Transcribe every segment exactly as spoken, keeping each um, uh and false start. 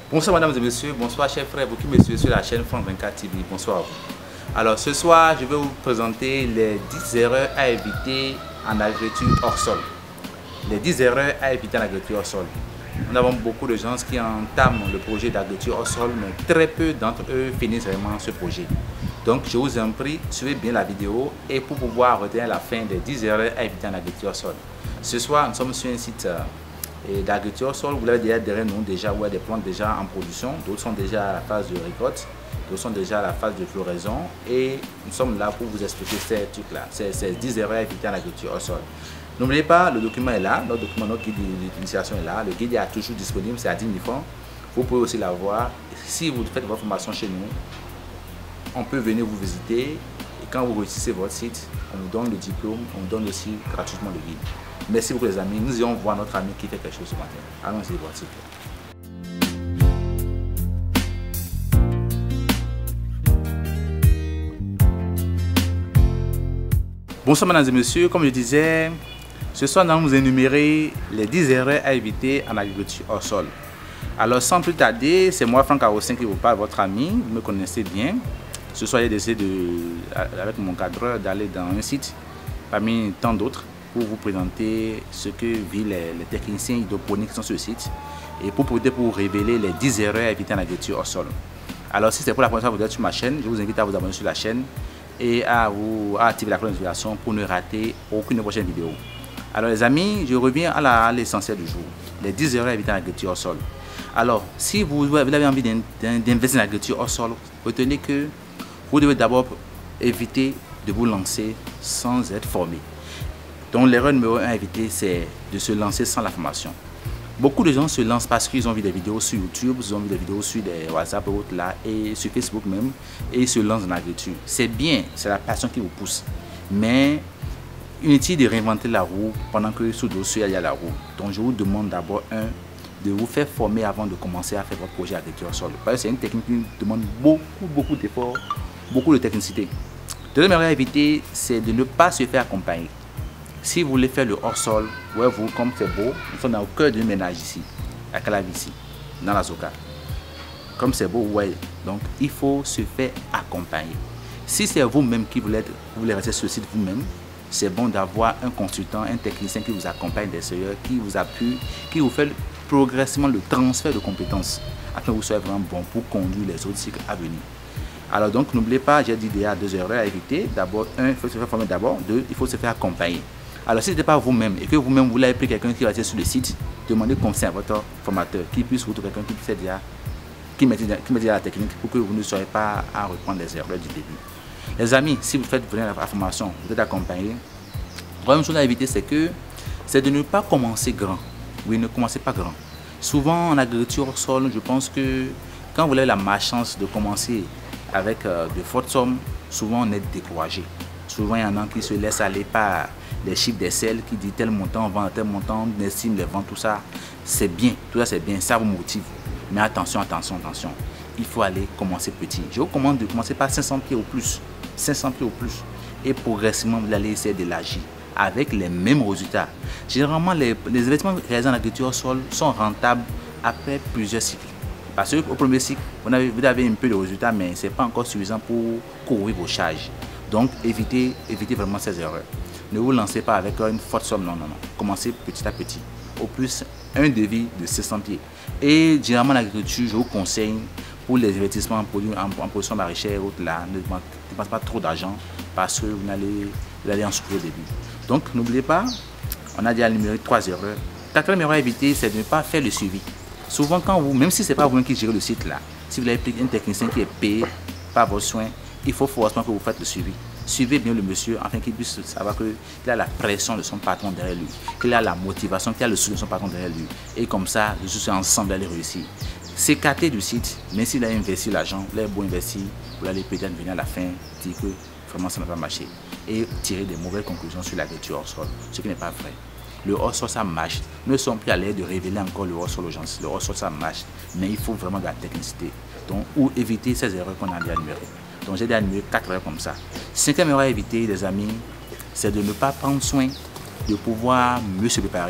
Bonsoir mesdames et messieurs, bonsoir chers frères, vous qui me suivez sur la chaîne France vingt-quatre T V, bonsoir à vous. Alors ce soir, je vais vous présenter les dix erreurs à éviter en agriculture hors sol. Les dix erreurs à éviter en agriculture hors sol. Nous avons beaucoup de gens qui entament le projet d'agriculture hors sol, mais très peu d'entre eux finissent vraiment ce projet. Donc je vous en prie, suivez bien la vidéo et pour pouvoir retenir la fin des dix erreurs à éviter en agriculture hors sol. Ce soir, nous sommes sur un site d'agriculture hors sol. Vous l'avez déjà derrière nous, déjà, où il y a des plantes déjà en production, d'autres sont déjà à la phase de récolte, d'autres sont déjà à la phase de floraison et nous sommes là pour vous expliquer ces trucs-là, ces, ces dix erreurs à éviter en agriculture hors sol. N'oubliez pas, le document est là, notre document, notre guide d'initiation est là, le guide est toujours disponible, c'est à dix mille francs. Vous pouvez aussi l'avoir. Si vous faites votre formation chez nous, on peut venir vous visiter et quand vous réussissez votre site, on vous donne le diplôme, on vous donne aussi gratuitement le guide. Merci beaucoup les amis, nous irons voir notre ami qui fait quelque chose ce matin. Allons-y voir s'il vous plaît. Bonsoir mesdames et messieurs, comme je disais, ce soir nous allons vous énumérer les dix erreurs à éviter en agriculture hors sol. Alors sans plus tarder, c'est moi Franck Arossin qui vous parle, votre ami, vous me connaissez bien. Ce soir j'ai décidé de, avec mon cadreur d'aller dans un site parmi tant d'autres pour vous présenter ce que vivent les, les techniciens hydroponiques qui sont sur le site et pour peut pour révéler les dix erreurs à éviter en agriculture hors sol. Alors si c'est pour la première fois que vous êtes sur ma chaîne, je vous invite à vous abonner sur la chaîne et à, vous, à activer la cloche de notification pour ne rater aucune prochaine vidéo. Alors les amis, je reviens à l'essentiel du jour, les dix erreurs à éviter en agriculture hors sol. Alors si vous, vous avez envie d'investir en agriculture hors sol, retenez que vous devez d'abord éviter de vous lancer sans être formé. Donc l'erreur numéro un à éviter, c'est de se lancer sans la formation. Beaucoup de gens se lancent parce qu'ils ont vu des vidéos sur YouTube, ils ont vu des vidéos sur des WhatsApp et autres là, et sur Facebook même, et ils se lancent dans l'agriculture. C'est bien, c'est la passion qui vous pousse. Mais inutile de réinventer la roue pendant que sous dossier il y a la roue. Donc je vous demande d'abord un, de vous faire former avant de commencer à faire votre projet agriculture hors sol. Parce que c'est une technique qui demande beaucoup, beaucoup d'efforts, beaucoup de technicité. Deuxième erreur à éviter, c'est de ne pas se faire accompagner. Si vous voulez faire le hors-sol, ouais, vous, comme c'est beau, nous sommes au cœur du ménage ici, à Calavici, dans la Zoka. Comme c'est beau, ouais, donc il faut se faire accompagner. Si c'est vous-même qui voulez, vous voulez rester sur le site vous-même, c'est bon d'avoir un consultant, un technicien qui vous accompagne d'extérieur, qui vous appuie, qui vous fait progressivement le transfert de compétences, afin que vous soyez vraiment bon pour conduire les autres cycles à venir. Alors donc n'oubliez pas, j'ai dit déjà deux erreurs à éviter. D'abord, un, il faut se faire former d'abord. Deux, il faut se faire accompagner. Alors si ce n'est pas vous-même et que vous-même vous l'avez pris quelqu'un qui va être sur le site, demandez conseil à votre formateur, qui puisse vous trouver quelqu'un qui puisse déjà, qui maîtrise, qui maîtrise la technique pour que vous ne soyez pas à reprendre les erreurs du début. Les amis, si vous faites venir la formation, vous êtes accompagné. La première chose à éviter, c'est que c'est de ne pas commencer grand. Oui, ne commencez pas grand. Souvent en agriculture hors sol, je pense que quand vous avez la malchance de commencer avec euh, de fortes sommes, souvent on est découragé. Souvent il y en a qui se laissent aller par les chiffres d'Excel qui disent tel montant, on vend tel montant, on estime les ventes, tout ça. C'est bien, tout ça c'est bien, ça vous motive. Mais attention, attention, attention. Il faut aller commencer petit. Je vous recommande de commencer par cinq cents pieds au plus. cinq cents pieds au plus. Et progressivement, vous allez essayer d'élargir avec les mêmes résultats. Généralement, les, les investissements réalisés en agriculture au sol sont rentables après plusieurs cycles. Parce qu'au premier cycle, vous avez, vous avez un peu de résultats, mais ce n'est pas encore suffisant pour couvrir vos charges. Donc, évitez, évitez vraiment ces erreurs. Ne vous lancez pas avec une forte somme, non, non, non. Commencez petit à petit. Au plus, un devis de six cents pieds. Et généralement, l'agriculture, je vous conseille, pour les investissements en, produits, en, en production maraîchère et autres là, ne dépensez pas trop d'argent parce que vous allez, vous allez en souffrir au début. Donc, n'oubliez pas, on a déjà énuméré trois erreurs. Quatrième erreur à éviter, c'est de ne pas faire le suivi. Souvent, quand vous, même si ce n'est pas vous qui gérez le site là, si vous avez pris un technicien qui est payé par vos soins, il faut forcément que vous faites le suivi. Suivez bien le monsieur afin qu'il puisse savoir qu'il a la pression de son patron derrière lui, qu'il a la motivation, qu'il a le soutien de son patron derrière lui. Et comme ça, je suis ensemble d'aller réussir. S'écarter du site, même s'il a investi l'argent, il a beau investir, vous allez peut-être venir à la fin dire que vraiment ça n'a pas marché. Et tirer des mauvaises conclusions sur l'agriculture hors sol, ce qui n'est pas vrai. Le hors sol ça marche. Nous ne sommes plus à l'aise de révéler encore le hors sol aux gens. Le hors sol ça marche, mais il faut vraiment de la technicité. Donc, ou éviter ces erreurs qu'on a déjà énumérées. Donc j'ai déjà énuméré quatre erreurs comme ça. Cinquième erreur à éviter, les amis, c'est de ne pas prendre soin de pouvoir mieux se préparer.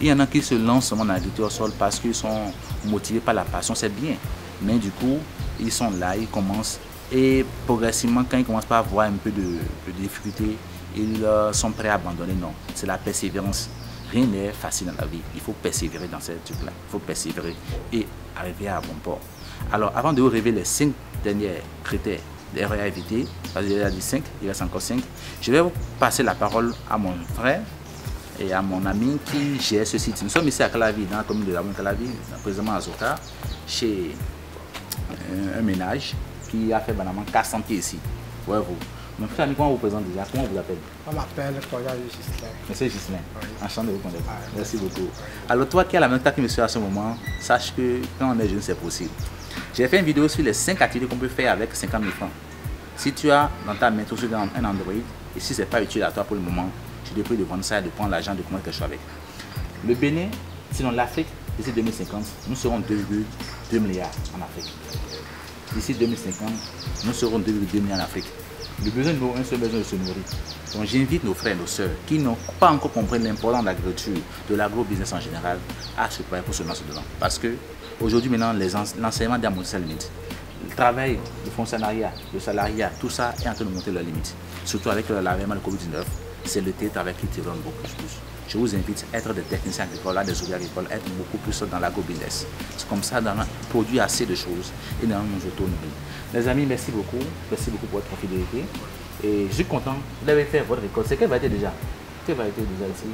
Il y en a qui se lancent seulement dans l'agriculture au sol parce qu'ils sont motivés par la passion, c'est bien. Mais du coup, ils sont là, ils commencent. Et progressivement, quand ils commencent à avoir un peu de, de difficulté, ils euh, sont prêts à abandonner. Non, c'est la persévérance. Rien n'est facile dans la vie. Il faut persévérer dans ces trucs-là. Il faut persévérer et arriver à bon port. Alors, avant de vous révéler les cinq derniers critères d'erreurs à éviter, parce qu'il y a dit cinq, il reste encore cinq, je vais vous passer la parole à mon frère et à mon ami qui gère ce site. Nous sommes ici à Calavi, dans la commune de la Calavi, présentement à Zoka, chez un, un ménage qui a fait banament quatre cents pieds ici. Ouais, vous. Mon frère, comment vous présente déjà? Comment vous appelez? On m'appelle Koya Gislain. Monsieur Gislain, oui. Enchanté de vous connaître. Ah, merci beaucoup. Oui. Alors toi qui as la même taille que monsieur à ce moment, sache que quand on est jeune, c'est possible. J'ai fait une vidéo sur les cinq activités qu'on peut faire avec cinquante mille francs. Si tu as dans ta main tout sur un Android, et si ce n'est pas utile à toi pour le moment, tu devrais de vendre ça et de prendre l'argent de commencer quelque chose avec. Le Bénin, sinon l'Afrique, d'ici deux mille cinquante, nous serons deux virgule deux milliards en Afrique. D'ici deux mille cinquante, nous serons deux virgule deux milliards en Afrique. Le besoin de nous, un seul besoin de se nourrir. Donc j'invite nos frères et nos sœurs qui n'ont pas encore compris l'importance de l'agriculture, de l'agro-business en général, à se préparer pour se lancer dedans. Parce que aujourd'hui, maintenant, l'enseignement démontre sa limite. Le travail, le fonctionnariat, le salariat, tout ça est en train de monter leurs limites. Surtout avec l'avènement de Covid dix-neuf, c'est le télétravail qui tire beaucoup plus. Je vous invite à être des techniciens agricoles, à des ouvriers agricoles, à être beaucoup plus dans l'agro-business. C'est comme ça, dans produire assez de choses et dans nos autonomies. Les amis, merci beaucoup. Merci beaucoup pour votre fidélité. Et je suis content. Vous avez fait votre récolte. C'est quelle variété déjà? Quelle variété déjà ici?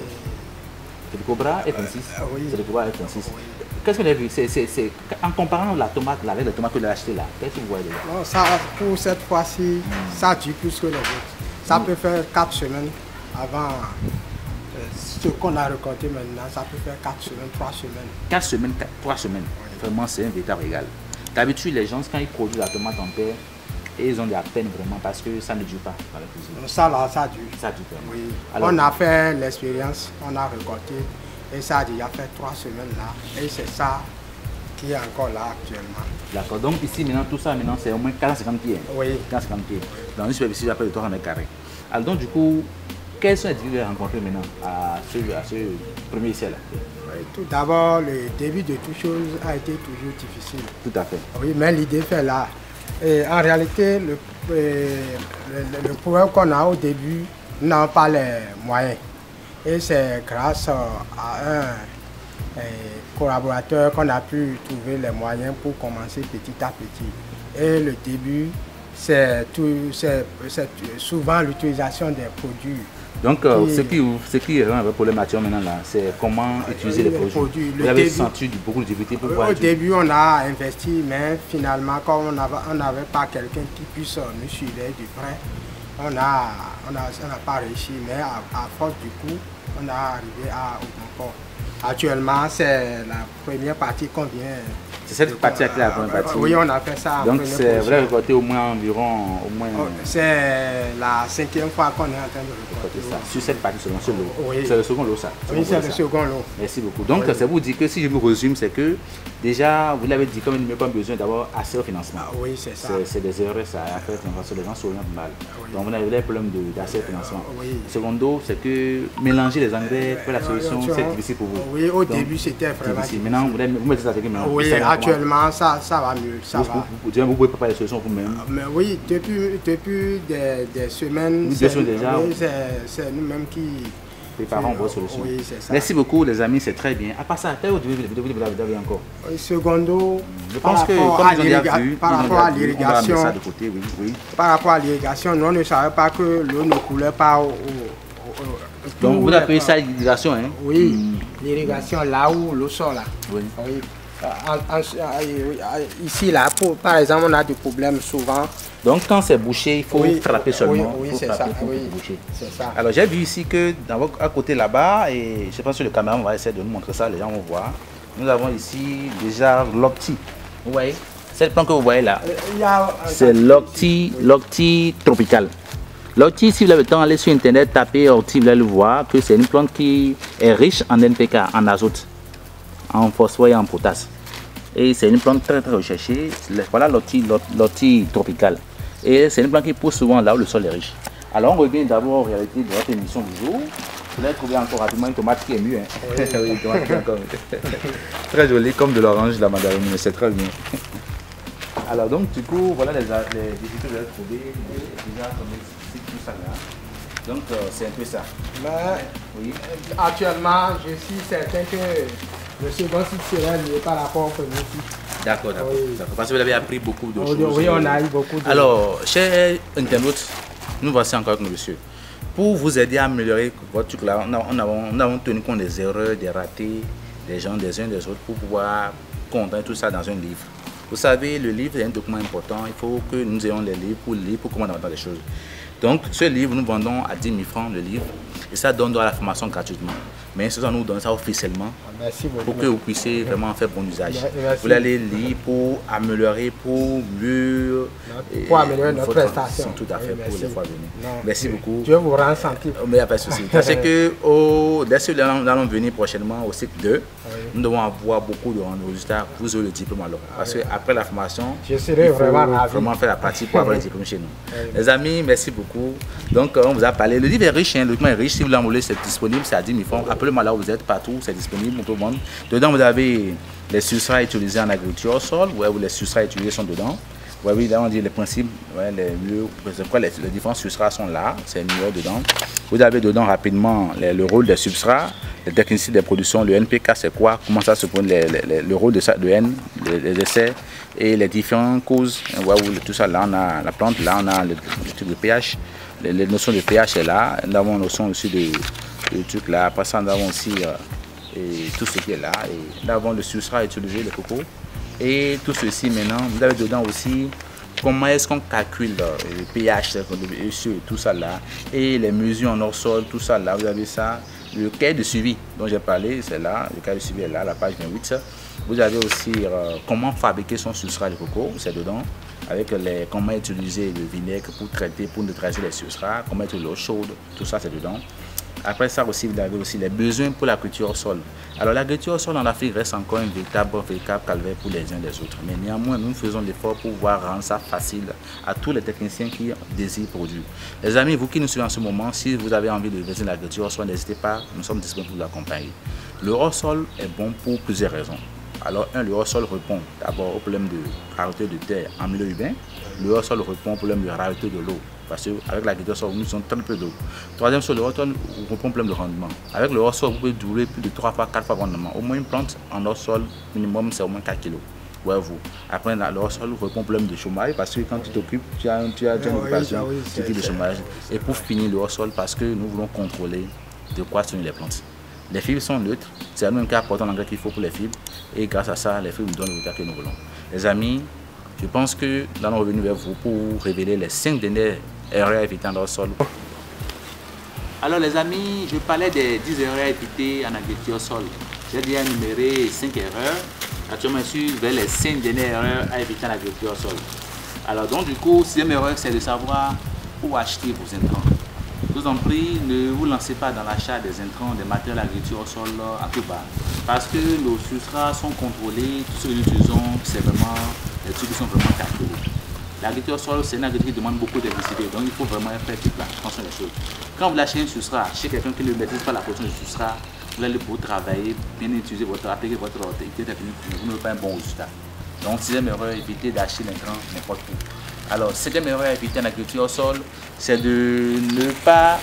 C'est le Cobra F vingt-six. Euh, oui. C'est le Cobra F vingt-six. Oui. Qu'est-ce que vous avez vu? C'est en comparant la tomate là, avec la tomate que vous avez achetée là, qu'est-ce que vous voyez déjà? Non, ça, pour cette fois-ci, mm. ça dure plus que les autres. Ça mm. peut faire quatre semaines avant euh, ce qu'on a récolté maintenant. Ça peut faire quatre semaines, trois semaines. quatre semaines, trois semaines. Oui. Vraiment, c'est un véritable régal. D'habitude, les gens, quand ils produisent la tomate en paire, et ils ont de la peine vraiment parce que ça ne dure pas dans la cuisine. Ça là, ça dure. Ça dure vraiment. Oui. Alors, on a fait l'expérience, on a récolté et ça a déjà fait trois semaines là. Et c'est ça qui est encore là actuellement. D'accord. Donc ici maintenant, tout ça maintenant c'est au moins quatre cent cinquante pieds. Oui. quatre cent cinquante pieds. Dans une superficie d'à peu près de trois cents mètres carrés. Alors donc du coup, quelles sont les difficultés que vous avez rencontrées maintenant à ce, à ce premier essai là? Tout d'abord, le début de toute chose a été toujours difficile. Tout à fait. Oui, mais l'idée fait là. Et en réalité, le, le, le, le problème qu'on a au début, nous n'avons pas les moyens. Et c'est grâce à un, un collaborateur qu'on a pu trouver les moyens pour commencer petit à petit. Et le début, c'est souvent l'utilisation des produits. Donc, euh, ce qui, ce qui est un problème actuel maintenant là, c'est comment utiliser les, les produits. produits. Vous avez début, senti beaucoup de difficultés pour pouvoir Au utiliser. début, on a investi, mais finalement, comme on n'avait pas quelqu'un qui puisse nous suivre du près, on n'a on a, on a pas réussi. Mais à, à force du coup, on est arrivé à au bon port. Actuellement, c'est la première partie qu'on vient. C'est cette partie qui est la première partie. Oui, on a fait ça. Donc, vous avez récolté au moins environ. Au moins... Oh, c'est la cinquième fois qu'on est en train de récolter ça. Sur cette partie seulement, sur l'eau. Oui. C'est le second lot, ça. Oui, c'est le second lot. Merci beaucoup. Donc, oui. ça vous dit que si je vous résume, c'est que déjà, vous l'avez dit, comme il n'y a pas besoin d'avoir assez de financement. Ah, oui, c'est ça. C'est des erreurs, ça a fait les gens s'orientent mal. Oui. Donc, vous avez des problèmes d'accès de financement. Oui. Secondo, c'est que mélanger les engrais pour la solution, c'est difficile pour vous. Oui, au Donc, début, c'était vraiment difficile. Maintenant, vous, vous mettez ça avec maintenant. Oui, actuellement, ça, ça va mieux. Ça vous, va. Vous, vous, vous pouvez préparer les solutions vous-même. Mais oui, depuis, depuis des, des semaines, oui, déjà. Oui, c'est nous-mêmes qui préparons vos solutions. Oui, c'est ça. Merci beaucoup, les amis, c'est très bien. À part ça, quelle autre vidéo vous avez encore? Secondo, je pense que, comme ils ont déjà vu, par rapport à l'irrigation, oui, oui. par rapport à l'irrigation, nous ne savions pas que l'eau ne coulait pas au, au, au donc vous appelez ça l'irrigation, hein? Oui, mm. l'irrigation là où l'eau sort là. Oui. oui. En, en, ici là, pour, par exemple, on a des problèmes souvent. Donc quand c'est bouché, il faut oui, frapper seulement. Oui, oui c'est ça. Oui, ça. Alors j'ai vu ici que dans votre, à côté là-bas, et je pense que le caméra on va essayer de nous montrer ça, les gens vont voir. Nous avons ici déjà l'octi. Vous voyez, cette plante que vous voyez là, c'est l'octi, oui. l'octi tropical. L'ortie, si vous avez le temps d'aller sur internet, taper ortie, vous allez le voir que c'est une plante qui est riche en N P K, en azote, en phosphore et en potasse. Et c'est une plante très très recherchée. Voilà l'ortie tropicale. Et c'est une plante qui pousse souvent là où le sol est riche. Alors on revient d'abord en réalité de notre émission du jour. Vous allez trouver encore rapidement une tomate qui est mûre. Hein. Oui, oui, une tomate qui est encore très jolie, comme de l'orange, de la mandarine, mais c'est très bien. Alors donc du coup, voilà les, les difficultés que vous allez trouver déjà comme ici, tout ça là. Donc euh, c'est un peu ça. Mais oui. Actuellement, je suis certain que le second site sera lié par rapport au premier site. D'accord, d'accord. Oui. Parce que vous avez appris beaucoup de Oui, choses. oui, on a eu beaucoup de... Alors, chers internautes, nous voici encore avec nous, monsieur. Pour vous aider à améliorer votre truc là, on avons, on avons tenu compte des erreurs, des ratés, des gens, des uns des autres, pour pouvoir contenir tout ça dans un livre. Vous savez, le livre est un document important. Il faut que nous ayons les livres pour lire, pour comprendre les choses. Donc, ce livre, nous vendons à dix mille francs le livre. Et ça donne la formation gratuitement. Mais ce soir, nous donnons ça officiellement. Merci beaucoup. Pour que vous puissiez vraiment faire bon usage. Merci. Vous allez lire pour améliorer, pour mieux... Pour améliorer notre prestation. Tout à fait, oui, pour les fois venir. Non, merci beaucoup. Dieu vous rend sentir. Mais il n'y a pas de souci. Sachez que au, dès que nous allons venir prochainement au cycle deux, oui. Nous devons avoir beaucoup de résultats. Vous aurez le diplôme alors. Parce qu'après la formation, je serai vraiment ravi. Vraiment faire la pratique pour avoir le diplôme chez nous. Oui. Les amis, merci beaucoup. Donc, on vous a parlé. Le livre est riche, hein, le document est riche. Si vous l'envoyez, c'est disponible, c'est à dix mille francs. Appelez-moi là où vous êtes, partout, c'est disponible pour tout le monde. Dedans, vous avez les substrats utilisés en agriculture au sol, ouais, où les substrats utilisés sont dedans. Ouais, oui, là on dit les principes, ouais, les, lieux, les, les différents substrats sont là, c'est mieux dedans. Vous avez dedans rapidement les, le rôle des substrats, les techniciens des productions, le N P K c'est quoi, comment ça se prend, les, les, le rôle de, ça, de N, les, les essais et les différentes causes. Ouais, où, tout ça là, on a la plante, là on a le, le truc de pH, les, les notions de pH est là, nous avons une notion aussi de, de truc là, après ça nous avons aussi euh, et tout ce qui est là, et nous avons le substrat utilisé, le coco. Et tout ceci maintenant, vous avez dedans aussi comment est-ce qu'on calcule le pH, le tout ça là, et les mesures en hors sol, tout ça là, vous avez ça, le cahier de suivi dont j'ai parlé, c'est là, le cahier de suivi est là, la page vingt-huit. Vous avez aussi euh, comment fabriquer son substrat de coco, c'est dedans, avec les, comment utiliser le vinaigre pour traiter, pour neutraliser les substrats, comment utiliser l'eau chaude, tout ça c'est dedans. Après ça aussi, vous avez aussi les besoins pour la culture au sol. Alors la culture au sol en Afrique reste encore un véritable, véritable calvaire pour les uns et les autres. Mais néanmoins, nous faisons l'effort pour pouvoir rendre ça facile à tous les techniciens qui désirent produire. Les amis, vous qui nous suivez en ce moment, si vous avez envie de visiter la culture au sol, n'hésitez pas, nous sommes disponibles pour vous accompagner. Le hors-sol est bon pour plusieurs raisons. Alors, un, le hors-sol répond d'abord au problème de rareté de terre en milieu urbain. Le hors-sol répond au problème de rareté de l'eau. Parce qu'avec l'agriculture au sol, nous avons très peu d'eau. Troisième chose, le hors-sol répond au problème de rendement. Avec le hors-sol, vous pouvez doubler plus de trois fois, quatre fois le rendement. Au moins une plante en hors-sol, minimum, c'est au moins quatre kilos. Ouais, vous. Après, le hors-sol répond au problème de chômage parce que quand tu t'occupes, tu as, tu as, tu as une occupation, tu as de chômage. Et pour finir, le hors-sol, parce que nous voulons contrôler de quoi sont les plantes. Les fibres sont neutres, c'est nous qui apportons l'engrais qu'il faut pour les fibres. Et grâce à ça, les fibres nous donnent le résultat que nous voulons. Les amis, je pense que nous allons revenir vers vous pour révéler les cinq dernières erreurs à éviter dans le sol. Alors les amis, je parlais des dix erreurs à éviter en agriculture au sol. J'ai déjà énuméré cinq erreurs. Actuellement, je suis vers les cinq dernières erreurs à éviter en agriculture au sol. Alors donc du coup, sixième erreur, c'est de savoir où acheter vos intrants. Je vous en prie, ne vous lancez pas dans l'achat des intrants, des matériels d'agriculture au sol à tout bas. Parce que nos substrats sont contrôlés, tout ce que nous utilisons, c'est vraiment des trucs qui sont vraiment calculés. L'agriculture au sol, c'est une agriculture qui demande beaucoup d'électricité, donc il faut vraiment faire toute la attention des choses. Quand vous l'achetez un substrat, chez quelqu'un qui ne maîtrise pas la production du substrat, vous allez pouvoir travailler, bien utiliser votre, appliquer votre technique technique, vous n'aurez pas un bon résultat. Donc, sixième erreur, évitez d'acheter l'intrant n'importe où. Alors, septième erreur à éviter en agriculture au sol, c'est de ne pas,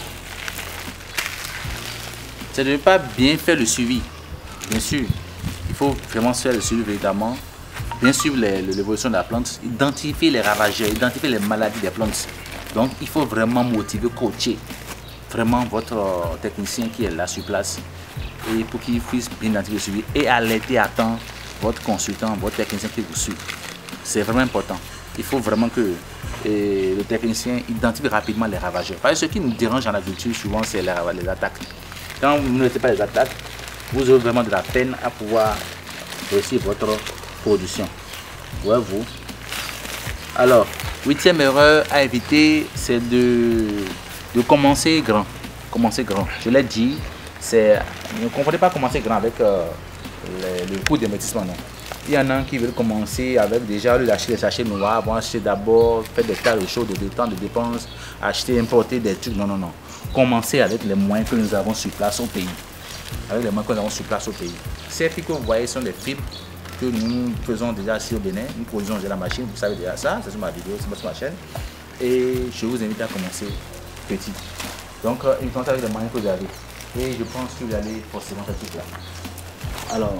c'est de ne pas bien faire le suivi. Bien sûr, il faut vraiment faire le suivi véritablement, bien suivre l'évolution de la plante, identifier les ravageurs, identifier les maladies des plantes. Donc, il faut vraiment motiver, coacher vraiment votre technicien qui est là sur place et pour qu'il puisse bien identifier le suivi et alerter à temps votre consultant, votre technicien qui vous suit. C'est vraiment important. Il faut vraiment que et, le technicien identifie rapidement les ravageurs. Parce que ce qui nous dérange en agriculture, souvent, c'est les, les attaques. Quand vous ne mettez pas les attaques, vous aurez vraiment de la peine à pouvoir réussir votre production. Ouais, vous. Alors, huitième erreur à éviter, c'est de, de commencer grand. Commencer grand. Je l'ai dit, ne comprenez pas commencer grand avec euh, le, le coût d'investissement, non. Il y en a qui veulent commencer avec déjà acheter des sachets noirs, vont acheter d'abord, faire des tas de choses, de temps de dépenses, acheter, importer des trucs. Non, non, non. commencer avec les moyens que nous avons sur place au pays. Avec les moyens que nous avons sur place au pays. Ces fibres que vous voyez sont des fibres que nous faisons déjà ici au Bénin. Nous produisons déjà la machine, vous savez déjà ça, c'est sur ma vidéo, c'est sur ma chaîne. Et je vous invite à commencer petit. Donc, euh, il compte avec les moyens que vous avez. Et je pense que vous allez forcément faire tout là. Alors,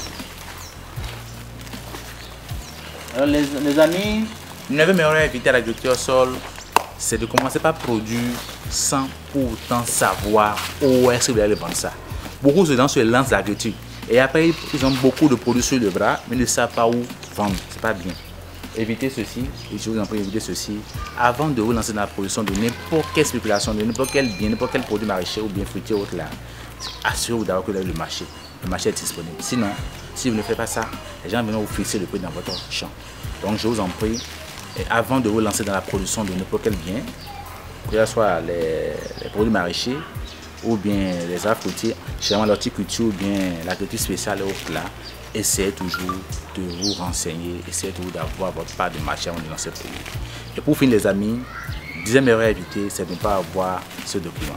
alors les, les amis, une meilleure à éviter à l'agriculture au sol, c'est de commencer par produire sans pour autant savoir où est-ce que vous allez vendre ça. Beaucoup de gens se lancent dans l'agriculture et après ils ont beaucoup de produits sur le bras mais ne savent pas où vendre. C'est pas bien. Évitez ceci, et je vous en prie évitez ceci avant de vous lancer dans la production de n'importe quelle spéculation, de n'importe quel bien, n'importe quel produit maraîcher ou bien fruitier ou autre là. Assurez-vous d'abord que vous avez le marché. Le marché est disponible. Sinon, si vous ne faites pas ça, les gens viendront vous fixer le prix dans votre champ. Donc je vous en prie, et avant de vous lancer dans la production de n'importe quel bien, que ce soit les, les produits maraîchers ou bien les arbres fruitiers, chez l'horticulture ou bien l'agriculture spéciale et autres là, essayez toujours de vous renseigner, essayez toujours d'avoir votre part de marché avant de lancer le produit. Et pour finir les amis, deuxième erreur à éviter, c'est de ne pas avoir ce document.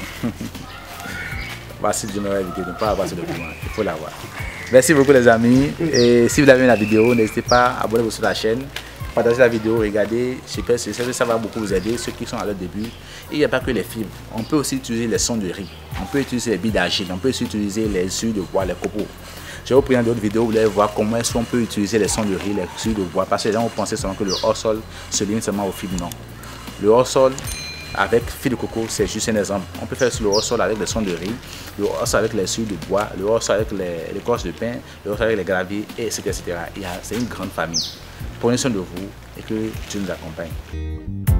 Voici deuxième erreur à éviter, de ne pas avoir ce document, il faut l'avoir. Merci beaucoup les amis, et si vous avez aimé la vidéo, n'hésitez pas à abonner-vous sur la chaîne, partagez la vidéo, regardez, super, ça va beaucoup vous aider, ceux qui sont à leur début. Et il n'y a pas que les fibres, on peut aussi utiliser les sons de riz, on peut utiliser les billes d'argile, on peut aussi utiliser les suies de bois, les copeaux. Je vais vous présenter d'autres vidéos, vous allez voir comment est-ce qu'on peut utiliser les sons de riz, les suies de bois, parce que les gens vont penser seulement que le hors-sol se limite seulement aux fibres, non. Le hors-sol avec fibres de coco, c'est juste un exemple. On peut faire le hors-sol avec les sons de riz, le hors-sol avec les suies de bois, le hors-sol avec les, les corses de pain, le hors-sol avec les graviers, et cetera et cetera. C'est une grande famille. Prenez soin de vous et que Dieu nous accompagne.